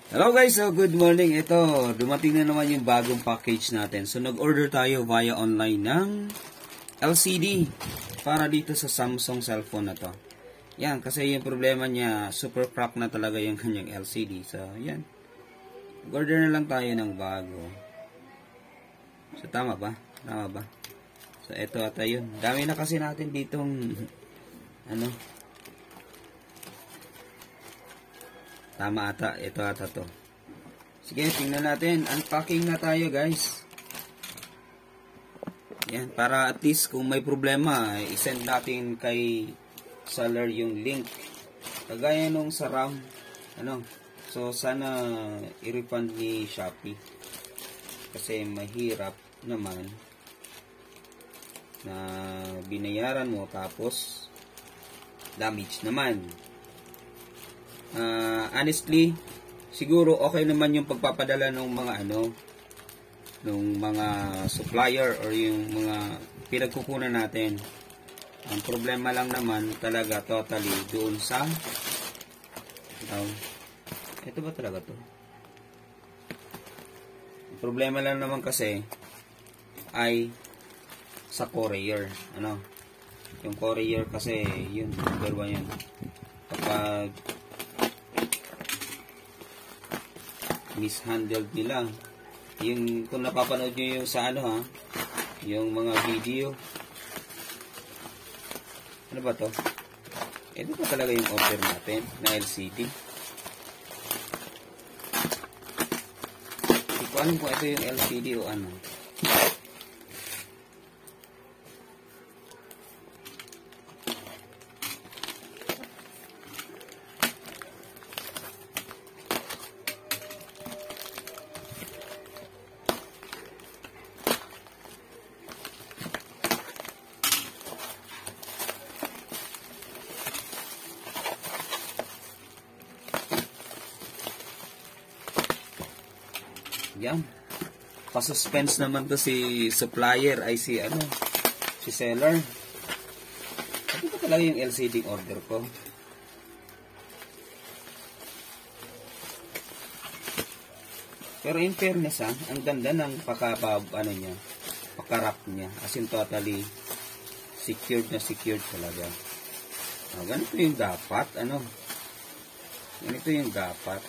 Hello guys, so good morning. Ito, dumating na naman yung bagong package natin. So nag-order tayo via online ng LCD para dito sa Samsung cellphone na to. Yan, kasi yung problema niya, super crack na talaga yung kanyang LCD. So yan, order na lang tayo ng bago. So tama ba? Tama ba? So ito ata yun. Dami na kasi natin ditong ano. Tama ata. Ito ata to. Sige, tingnan natin. Unpacking na tayo guys. Yan, para at least kung may problema, isend natin kay seller yung link. Kagaya nung sa RAM. Ano? So, sana i-refund ni Shopee. Kasi mahirap naman na binayaran mo tapos damage naman. Honestly, siguro okay naman yung pagpapadala ng mga ng mga supplier or yung mga pinagkukunan natin. Ang problema lang naman talaga totally doon sa ito ba talaga to? Ang problema lang naman kasi ay sa courier. Yung courier kasi yun, number 1 yun. Kapag mishandled nila. Yung kung napapanood nyo yung sa yung mga video. Ano ba to? Ito ba talaga yung order natin na LCD? Hindi ko alam kung ito yung LCD o ano. Yan. Pa-suspense naman to si supplier ay si seller. Ito ba talaga yung LCD order ko? Pero in fairness ang ganda ng pakarap niya. As in totally secured talaga. Ganito yung dapat, Ganito yung dapat.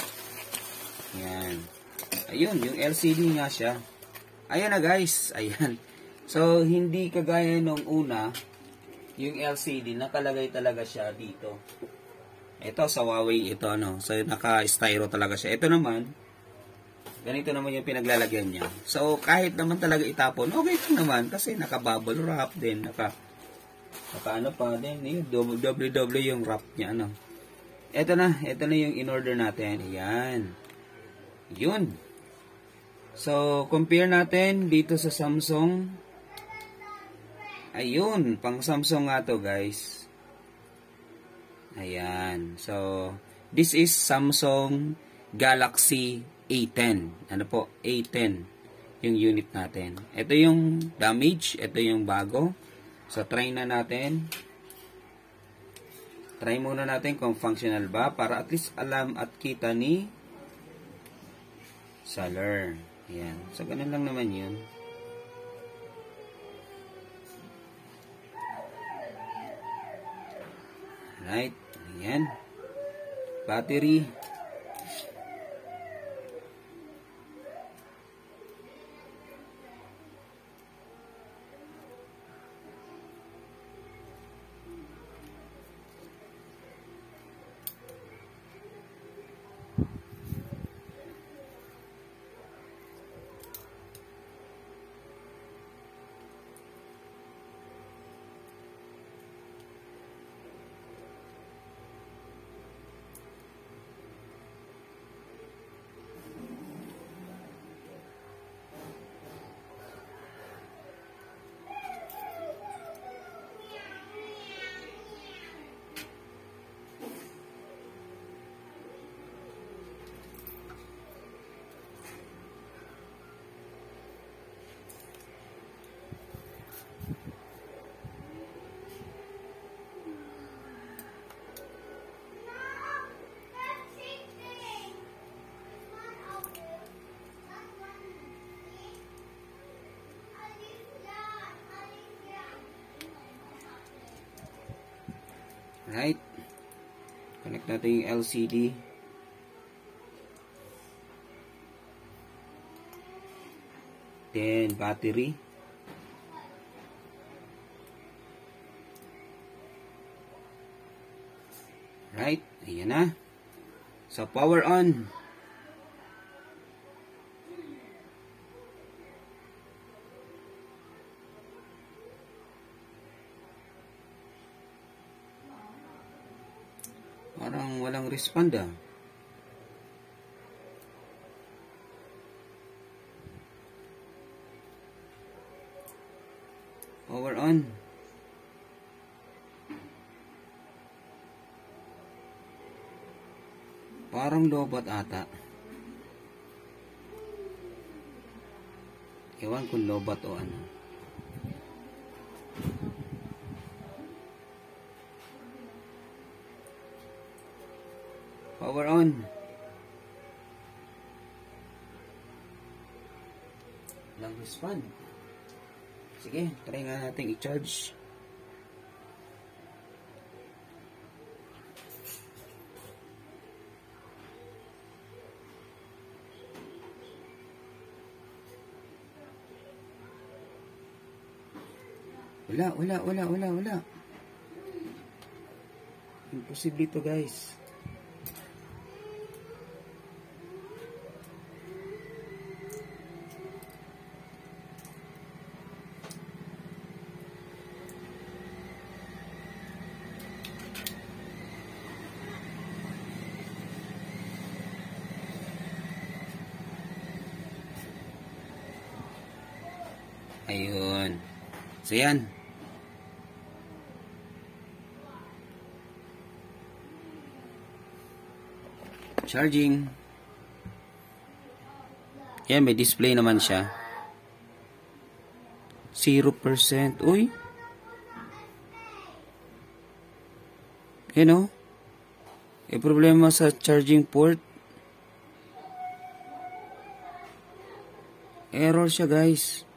Yan. Ayun, yung LCD nga siya. Ayan na guys, ayan. So, hindi kagaya nung una, yung LCD, nakalagay talaga siya dito. Ito, sa Huawei, ito So, naka-styro talaga siya. Ito naman, ganito naman yung pinaglalagyan niya. So, kahit naman talaga itapon, okay lang naman. Kasi naka-bubble wrap din, naka pa din, yun, WW yung wrap niya, Ito na yung in-order natin. Ayan. Yun. So, compare natin dito sa Samsung. Ayun, pang Samsung nga to, guys. Ayan. So, this is Samsung Galaxy A10. Ano po? A10 yung unit natin. Ito yung damage. Ito yung bago. So, try na natin. Try muna natin kung functional ba para at least alam at kita ni seller. Ayan. So, ganun lang naman yun. Right. Ayan. Battery. Right? Connect natin yung LCD. Then, battery. Right? Ayan na. So, power on. Parang walang respond ah. Power on. Parang lobat ata. Ewan kung lobat o ano. Power on. Walang respond. Sige, try nga natin i-charge. Wala. Imposible ito, guys. Ayun. So, yan. Charging. Yan, may display naman siya. 0%. Uy. Yan o. May problema sa charging port. Error siya, guys.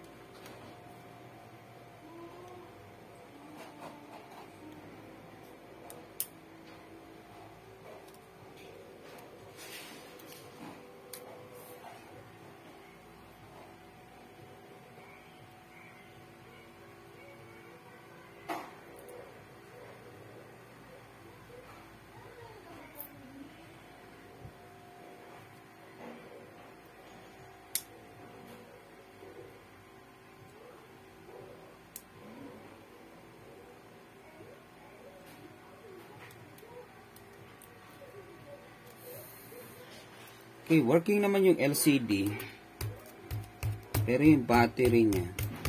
Okay, working naman yung LCD. Pero yung battery niya.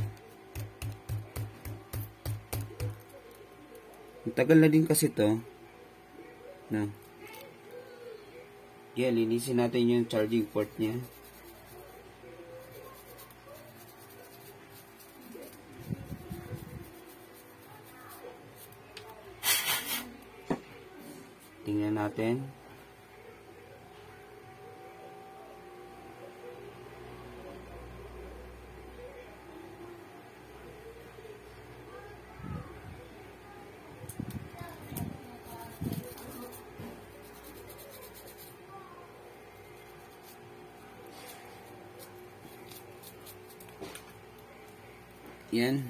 Ang tagal na din kasi to. No. Yan, linisin natin yung charging port niya. Tingnan natin. Yan.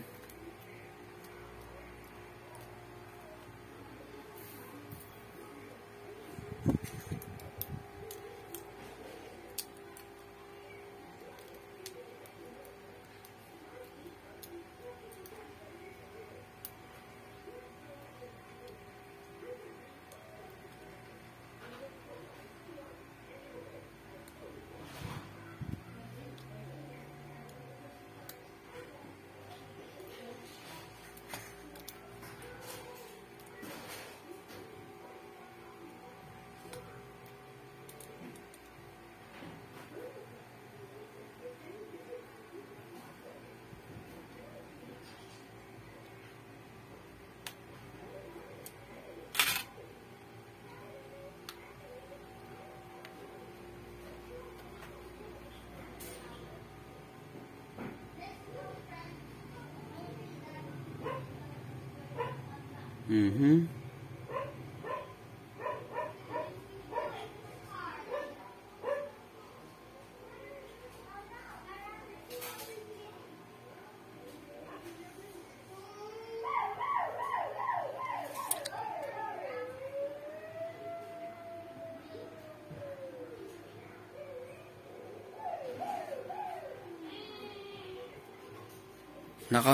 Naka.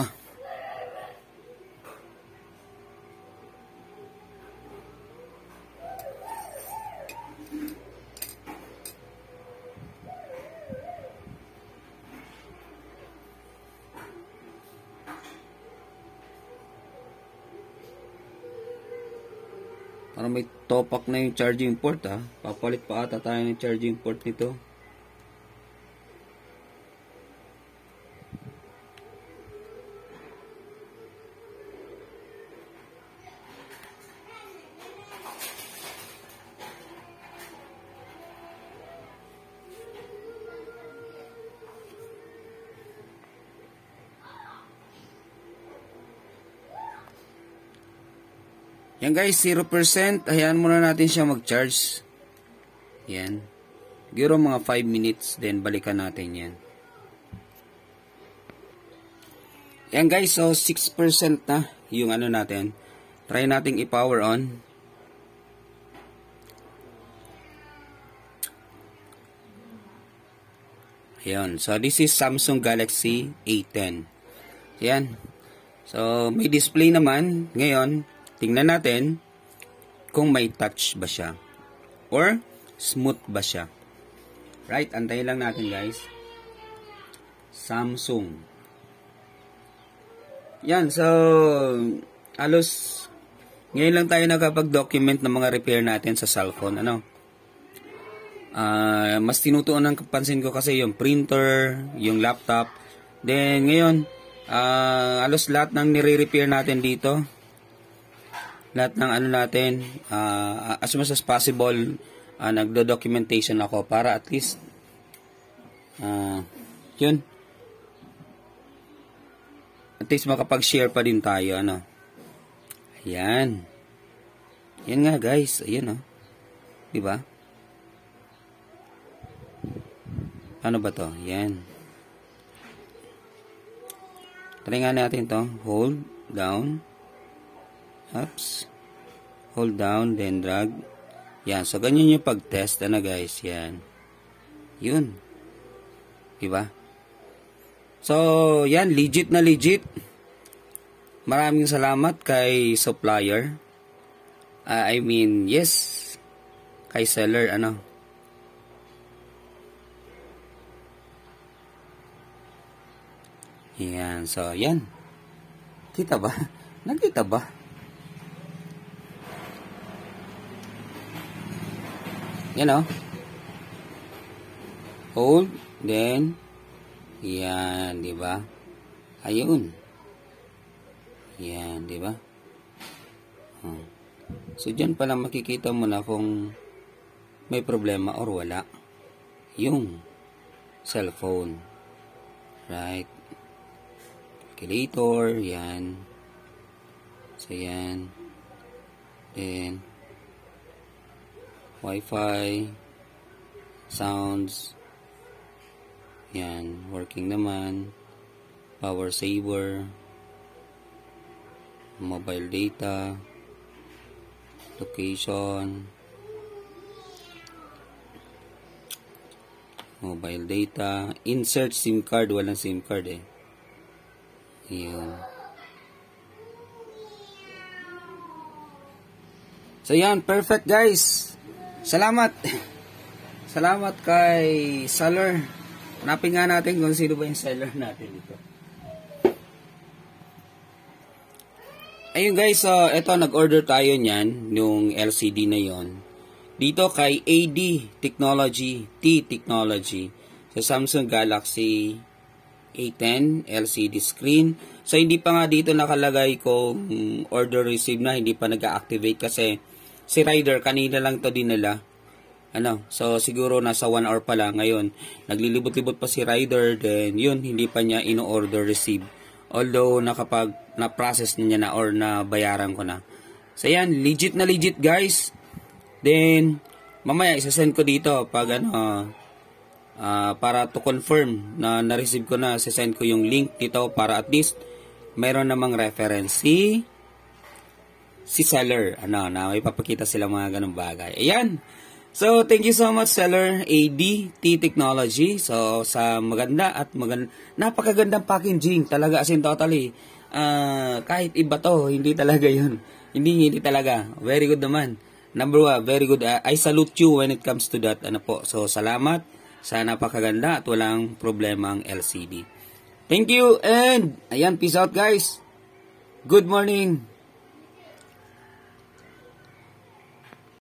Parang may topak na yung charging port ha. Papalit pa ata tayo ng charging port nito. Yan guys, 0%. Hayaan muna natin siya mag-charge. Yan. Siguro mga 5 minutes, then balikan natin yan. Yan guys, so 6% na yung ano natin. Try nating i-power on. Ayan. So this is Samsung Galaxy A10. Yan. So may display naman. Ngayon, tingnan natin kung may touch ba siya or smooth ba siya. Right, antayin lang natin guys. Samsung. Yan, so halos ngayon lang tayo nakapag-document ng mga repair natin sa cellphone. Ano? Mas tinutuon ng pansin ko kasi yung printer, yung laptop. Then ngayon, halos lahat ng nire-repair natin dito. Lahat ng ano natin, as much as possible, nagdo-documentation ako para at least, yun, at least makapag-share pa din tayo, ano. Ayan. Yan nga guys, ayan diba? Ano ba to? Yan. Try nga natin to. Hold down. Ups. Hold down, then drag. Yan. So, ganyan yung pag-test. Ano guys? Yan. Yun. Diba? So, yan. Legit na legit. Maraming salamat kay supplier. I mean, yes. Kay seller, ano. Yan. So, yan. Kita ba? Nakita ba? Yan hold, then, yan, di ba? Ayun. Yan, di ba? So, dyan pala makikita mo na kung may problema or wala. Yung cellphone. Right? Calculator, yan. So, yan. Then, Wi-Fi, sounds, yan, working naman, power saver, mobile data, location, mobile data, insert SIM card, walang SIM card yun. So yan, perfect guys. Salamat. Salamat kay seller. Hanapin nga natin kung sino ba yung seller natin dito. Ayun guys, so eto nag-order tayo niyan, yung LCD na yon. Dito kay AD Technology, T Technology. Sa Samsung Galaxy A10 LCD screen. So hindi pa nga dito nakalagay kung order received na, hindi pa nag-activate kasi si rider kanina lang to dinala. So siguro nasa 1 hour pa lang ngayon. Naglilibot-libot pa si rider, then yun, hindi pa niya ino-order receive. Although na-process niya na or nabayaran ko na. So yan, legit na legit guys. Then mamaya isa-send ko dito pag para to confirm na na-receive ko na, isa-send ko yung link dito para at least mayroon namang reference si seller, na may papakita sila mga ganung bagay. Ayan. So, thank you so much, seller ADT Technology. So, sa maganda at napakagandang packaging. Talaga, as in totally. Kahit iba to, hindi talaga yun. Hindi talaga. Very good naman. Number 1, very good. I salute you when it comes to that. Ano po. So, salamat sa napakaganda at walang problema ang LCD. Thank you and ayan, peace out guys. Good morning.